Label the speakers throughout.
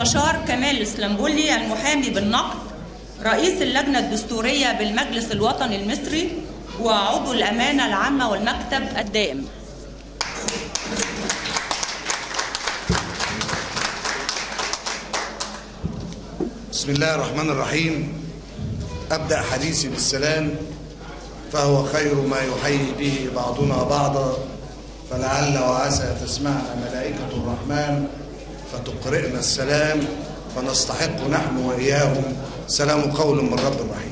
Speaker 1: المستشار كمال الإسلامبولي المحامي بالنقد، رئيس اللجنة الدستورية بالمجلس الوطني المصري وعضو الأمانة العامة والمكتب الدائم.
Speaker 2: بسم الله الرحمن الرحيم. أبدأ حديثي بالسلام، فهو خير ما يحيي به بعضنا بعضا، فلعل وعسى تسمعنا ملائكة الرحمن فتقرئنا السلام، فنستحق نحن وإياهم سلام قول من رب رحيم.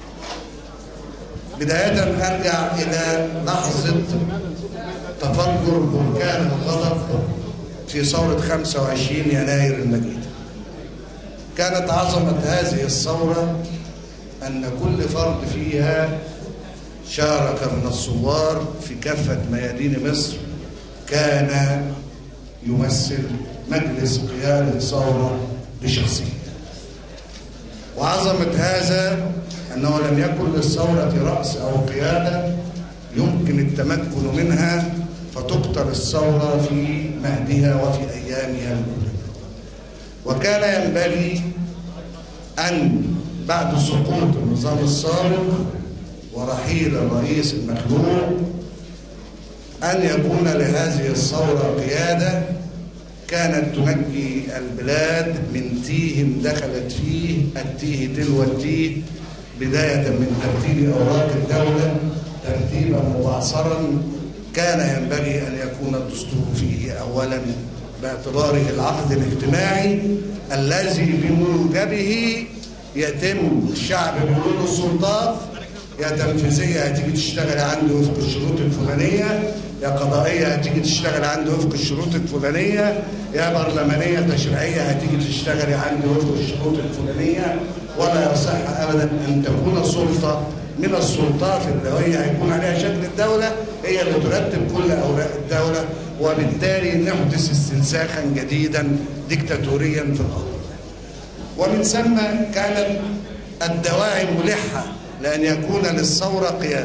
Speaker 2: بداية أرجع إلى لحظة تفجر بركان الغضب في ثورة 25 يناير المجيدة. كانت عظمة هذه الثورة أن كل فرد فيها شارك من الثوار في كافة ميادين مصر كان يمثل مجلس قيادة ثورة بشخصية. وعظمة هذا أنه لم يكن للثورة رأس أو قيادة يمكن التمكن منها فتقتل الثورة في مهدها وفي أيامها الأولى. وكان ينبغي أن بعد سقوط النظام السابق ورحيل الرئيس المخلوع أن يكون لهذه الثورة قيادة كانت تنجي البلاد من تيه دخلت فيه التيه تلو التيه، بداية من ترتيب أوراق الدولة ترتيبا مبعثرا. كان ينبغي أن يكون الدستور فيه أولا باعتباره العقد الاجتماعي الذي بموجبه يتم الشعب بيقول السلطات يا تنفيذيه هتيجي تشتغل عندي وفق الشروط الفلانيه، يا قضائيه هتيجي تشتغل عندي وفق الشروط الفلانيه، يا برلمانيه تشريعيه هتيجي تشتغل عندي وفق الشروط الفلانيه. ولا يصح ابدا ان تكون سلطه من السلطات اللي هي هيكون عليها شكل الدوله هي اللي ترتب كل اوراق الدوله، وبالتالي نحدث استنساخا جديدا ديكتاتوريا في الارض. ومن ثم كانت الدواعي ملحه لأن يكون للثورة قيادة.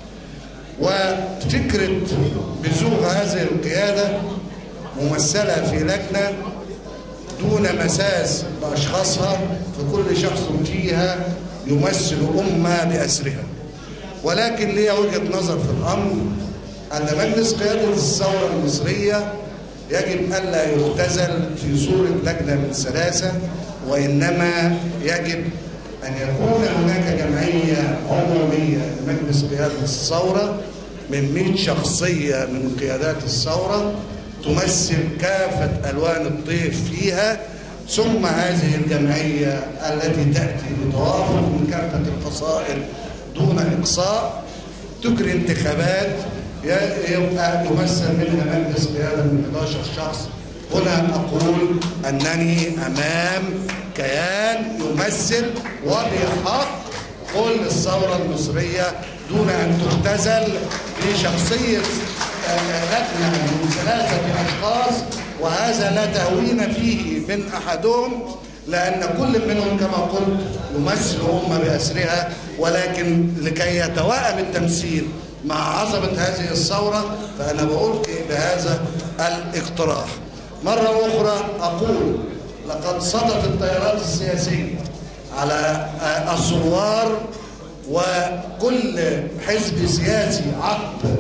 Speaker 2: وفكرة بزوغ هذه القيادة ممثلة في لجنة دون مساس بأشخاصها، فكل شخص فيها يمثل أمة بأسرها. ولكن لي وجهة نظر في الأمر أن مجلس قيادة الثورة المصرية يجب ألا يختزل في صورة لجنة من ثلاثة، وإنما يجب أن يكون هناك جمعية عمومية لمجلس قيادة الثورة من 100 شخصية من قيادات الثورة تمثل كافة ألوان الطيف فيها، ثم هذه الجمعية التي تأتي بتوافق من كافة الفصائل دون إقصاء تجري انتخابات يبقى يمثل منها مجلس قيادة من 11 شخص. هنا أقول أنني أمام كيان يمثل وبحق كل الثورة المصرية دون أن تختزل في شخصية لجنة من 3 أشخاص، وهذا لا تهوين فيه من أحدهم، لأن كل منهم كما قلت يمثل أمة بأسرها. ولكن لكي يتوائم التمثيل مع عظمة هذه الثورة فأنا بألقي بهذا الاقتراح. مرة أخرى أقول لقد صدت التيارات السياسية على الثوار، وكل حزب سياسي عقب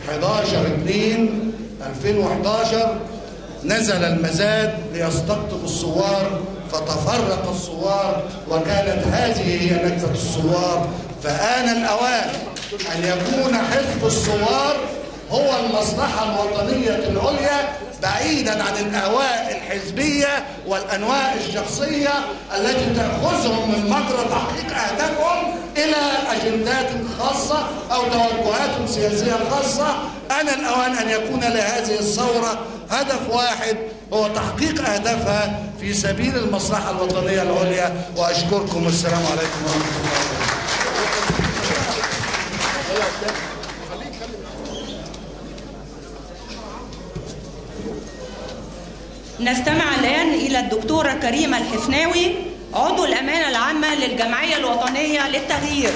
Speaker 2: 11/2/2011 نزل المزاد ليستقطب الثوار، فتفرق الثوار وكانت هذه هي نكبة الثوار. فآن الأوان أن يكون حزب الثوار هو المصلحة الوطنية العليا بعيدا عن الأهواء الحزبية والأنواع الشخصية التي تأخذهم من مجرى تحقيق أهدافهم إلى أجندات خاصة أو توجهات سياسية خاصة. آن الأوان أن يكون لهذه الثورة هدف واحد هو تحقيق أهدافها في سبيل المصلحة الوطنية العليا. وأشكركم والسلام عليكم ورحمة الله وبركاته.
Speaker 1: نستمع الآن إلى الدكتورة كريمة الحفناوي عضو الأمانة العامة للجمعية الوطنية للتغيير.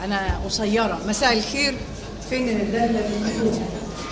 Speaker 3: أنا قصيرة. مساء الخير. فين الدالة بالمسؤول؟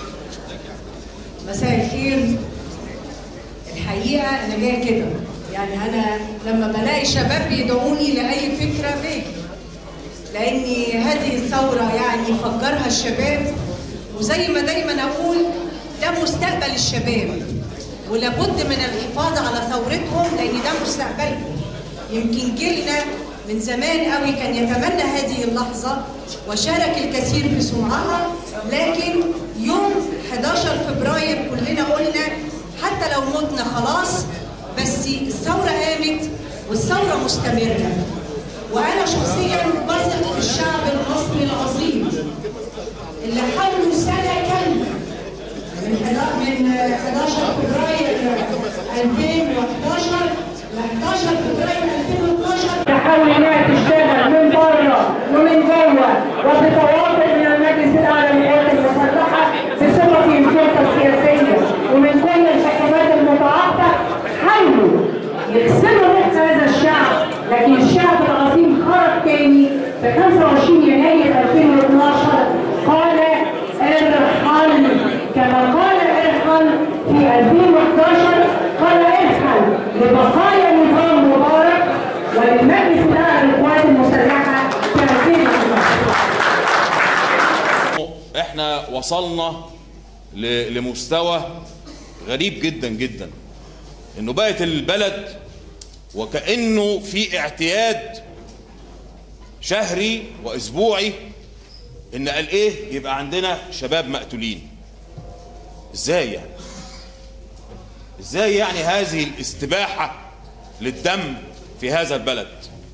Speaker 3: مساء الخير. الحقيقة أنا جاية كده، يعني أنا لما بلاقي شباب بيدعوني لأي فكرة باجي، لأن هذه الثورة يعني فجرها الشباب، وزي ما دايما أقول ده مستقبل الشباب، ولابد من الحفاظ على ثورتهم لأن ده مستقبلهم. يمكن جيلنا من زمان قوي كان يتمنى هذه اللحظة وشارك الكثير في صنعها، لكن يوم 11 فبراير كلنا قلنا حتى لو متنا خلاص، بس الثورة قامت والثورة مستمرة. وأنا شخصياً بثق في الشعب المصري العظيم اللي حاولوا سنة كاملة من 11 فبراير 2011 ل 11 فبراير 2012 تحاول انها تشتغل من بره ومن جوه وبتواطؤ من المجلس الاعلى للقوات المسلحه بصفتي السلطه السياسيه ومن كل الحكومات المتعاقبه، حاولوا يغسلوا روح هذا الشعب، لكن الشعب العظيم خرج تاني في 25 يناير 2012 قال ارحل، كما قال ارحل في 2011 قال ارحل لبقايا نظام مبارك وللمجلس الاعلى للقوات المسلحه في 2011.
Speaker 4: احنا وصلنا لمستوى غريب جدا جدا، انه بقت البلد وكأنه في اعتياد شهري واسبوعي ان قال ايه يبقى عندنا شباب مقتولين. ازاي يعني؟ ازاي يعني هذه الاستباحة للدم في هذا البلد؟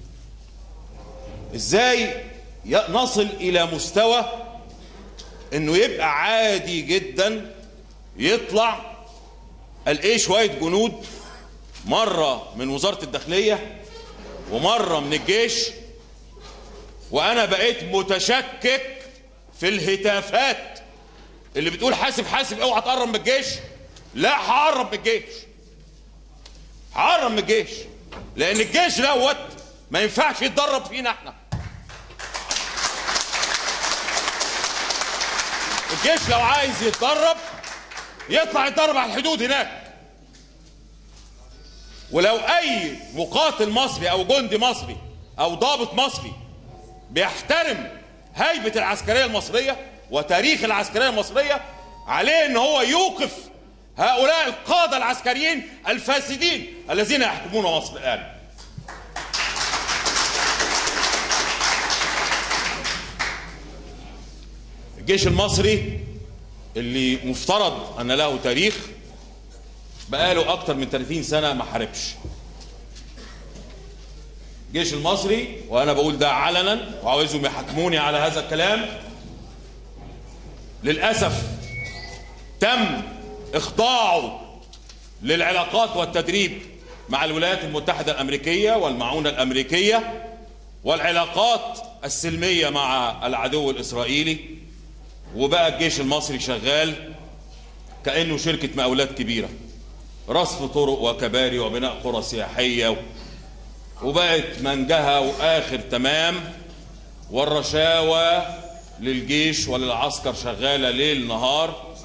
Speaker 4: ازاي نصل الى مستوى انه يبقى عادي جدا يطلع قال ايه شوية جنود مرة من وزارة الداخلية ومرة من الجيش، وانا بقيت متشكك في الهتافات اللي بتقول حاسب حاسب اوعى تقرب من الجيش. لا، هقرب من الجيش، هقرب من الجيش، لان الجيش دوت ما ينفعش يتدرب فينا احنا. الجيش لو عايز يتدرب يطلع يتدرب على الحدود هناك. ولو اي مقاتل مصري او جندي مصري او ضابط مصري بيحترم هيبة العسكرية المصرية وتاريخ العسكرية المصرية، عليه ان هو يوقف هؤلاء القادة العسكريين الفاسدين الذين يحكمون مصر الآن. الجيش المصري اللي مفترض ان له تاريخ بقاله اكتر من 30 سنة ما حاربش. الجيش المصري، وانا بقول ده علنا وعاوزهم يحاكموني على هذا الكلام، للأسف تم إخضاعه للعلاقات والتدريب مع الولايات المتحدة الأمريكية والمعونة الأمريكية والعلاقات السلمية مع العدو الإسرائيلي، وبقى الجيش المصري شغال كأنه شركة مقاولات كبيرة، رصف طرق وكباري وبناء قرى سياحية، وبقت منجهة وآخر تمام، والرشاوى للجيش وللعسكر شغالة ليل نهار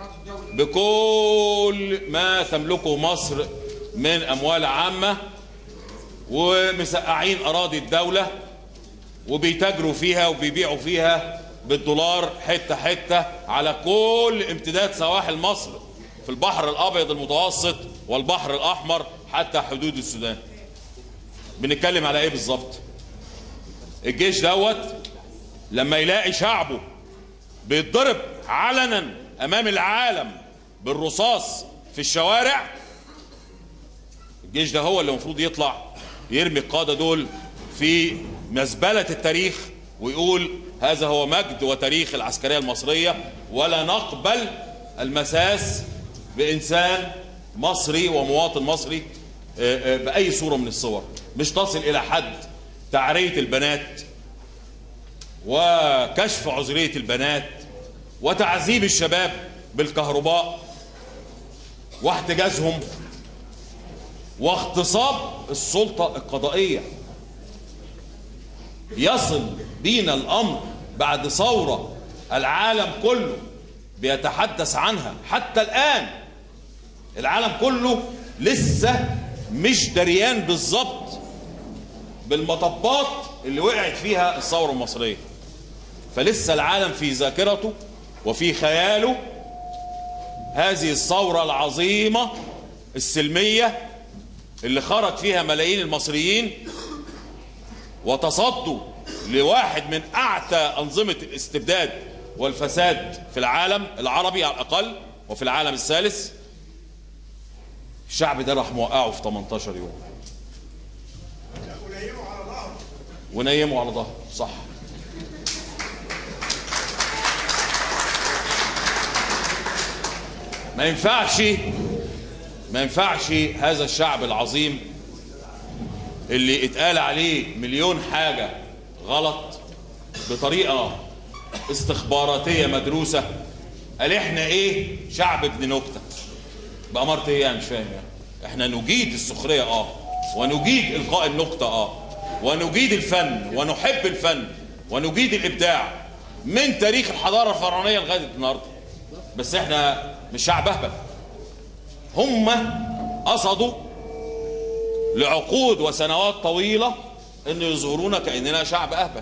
Speaker 4: بكل ما تملكه مصر من أموال عامة، ومسقعين أراضي الدولة وبيتاجروا فيها وبيبيعوا فيها بالدولار حتة حتة على كل امتداد سواحل مصر في البحر الأبيض المتوسط والبحر الأحمر حتى حدود السودان. بنتكلم على ايه بالظبط؟ الجيش دوت لما يلاقي شعبه بيتضرب علنا امام العالم بالرصاص في الشوارع، الجيش ده هو اللي المفروض يطلع يرمي القادة دول في مزبلة التاريخ ويقول هذا هو مجد وتاريخ العسكرية المصرية، ولا نقبل المساس بإنسان مصري ومواطن مصري بأي صورة من الصور، مش تصل إلى حد تعرية البنات وكشف عذرية البنات وتعذيب الشباب بالكهرباء واحتجازهم واغتصاب السلطة القضائية. يصل بينا الأمر بعد ثورة العالم كله بيتحدث عنها. حتى الآن العالم كله لسه مش دريان بالظبط بالمطبات اللي وقعت فيها الثورة المصرية. فلسه العالم في ذاكرته وفي خياله هذه الثورة العظيمة السلمية اللي خرج فيها ملايين المصريين وتصدوا لواحد من أعتى أنظمة الاستبداد والفساد في العالم العربي على الأقل وفي العالم الثالث. الشعب ده راح موقعه في 18 يوم ونيموا على ظهره. صح. ما ينفعش هذا الشعب العظيم اللي اتقال عليه مليون حاجة غلط بطريقة استخباراتية مدروسة. قال احنا ايه؟ شعب ابن نكتة. بأمارة ايه يعني؟ مش فاهم يعني. احنا نجيد السخرية ونجيد إلقاء النكتة ونجيد الفن ونحب الفن ونجيد الإبداع من تاريخ الحضارة الفرعونية لغاية النهارده. بس احنا مش شعب أهبل. هم قصدوا لعقود وسنوات طويلة ان يظهرونا كأننا شعب أهبل.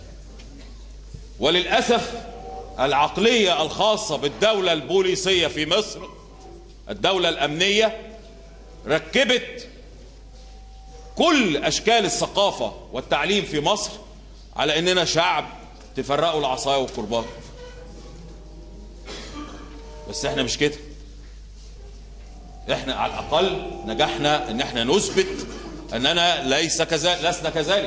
Speaker 4: وللأسف العقلية الخاصة بالدولة البوليسية في مصر، الدولة الأمنية، ركبت كل أشكال الثقافة والتعليم في مصر على أننا شعب تفرقوا العصاية والكرباج. بس احنا مش كده. احنا على الأقل نجحنا ان احنا نثبت أننا لسنا كذلك.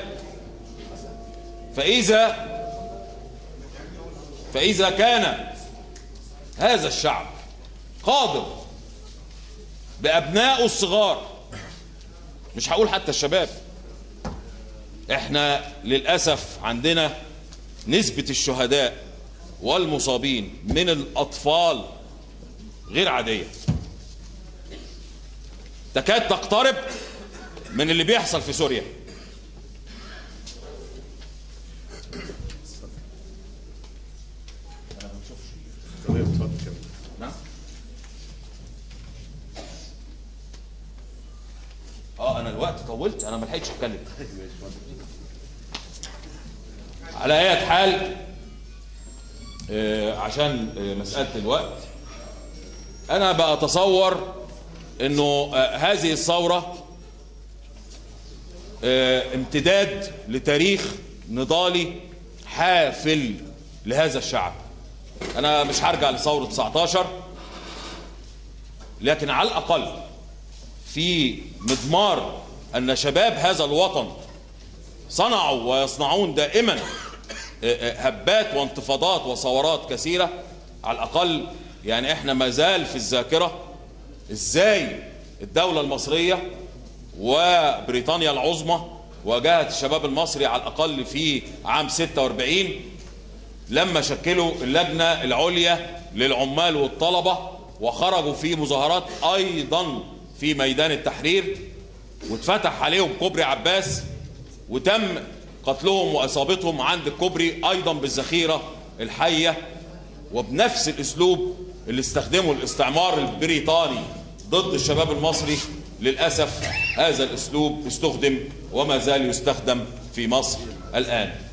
Speaker 4: فإذا كان هذا الشعب قادر بأبنائه الصغار، مش هقول حتى الشباب، احنا للأسف عندنا نسبة الشهداء والمصابين من الأطفال غير عادية، تكاد تقترب من اللي بيحصل في سوريا. انا الوقت طولت، انا ما لحقتش اتكلم. على اي حال عشان مسألة الوقت، انا بتصور انه هذه الثورة امتداد لتاريخ نضالي حافل لهذا الشعب. انا مش هرجع لثورة 19، لكن على الاقل في مضمار ان شباب هذا الوطن صنعوا ويصنعون دائما هبات وانتفاضات وثورات كثيرة. على الاقل يعني احنا ما زال في الذاكرة ازاي الدولة المصرية وبريطانيا العظمى واجهت الشباب المصري على الاقل في عام 46 لما شكلوا اللجنة العليا للعمال والطلبة وخرجوا في مظاهرات ايضا في ميدان التحرير، واتفتح عليهم كوبري عباس وتم قتلهم واصابتهم عند الكوبري ايضا بالذخيرة الحية وبنفس الاسلوب اللي استخدمه الاستعمار البريطاني ضد الشباب المصري. للأسف هذا الاسلوب استخدم وما زال يستخدم في مصر الآن.